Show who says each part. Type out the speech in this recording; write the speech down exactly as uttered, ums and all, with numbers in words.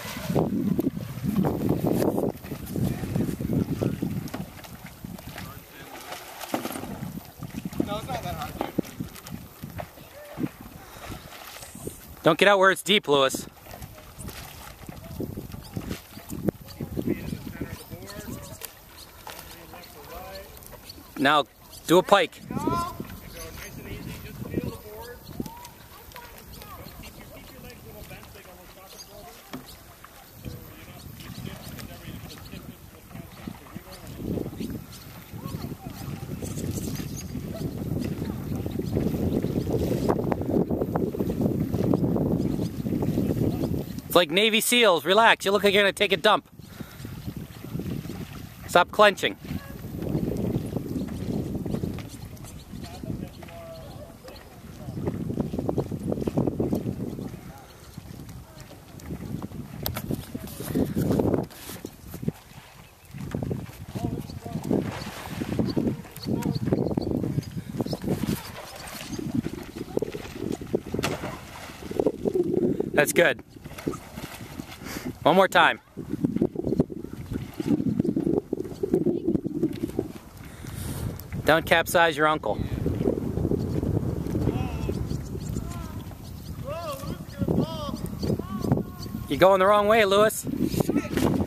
Speaker 1: No, it's not that hard, dude.
Speaker 2: Don't get out where it's deep, Lewis. Now, do a pike. It's like Navy SEALs. Relax. You look like you're going to take a dump. Stop clenching. That's good. One more time. Don't capsize your uncle. You're going the wrong way, Lewis.